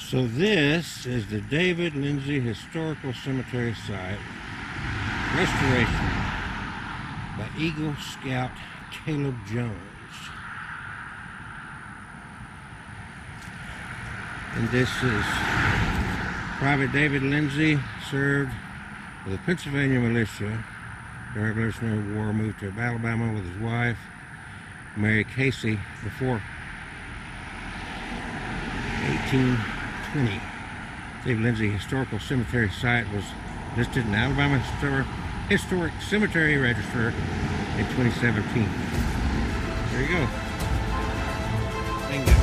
So this is the David Lindsay Historical Cemetery Site restoration by Eagle Scout Caleb Jones. And this is Private David Lindsay, served with the Pennsylvania militia during the Revolutionary War, moved to Alabama with his wife, Mary Casey, before 1820. David Lindsay Historical Cemetery Site was listed in the Alabama Historic Cemetery Register in 2017. There you go. Bingo.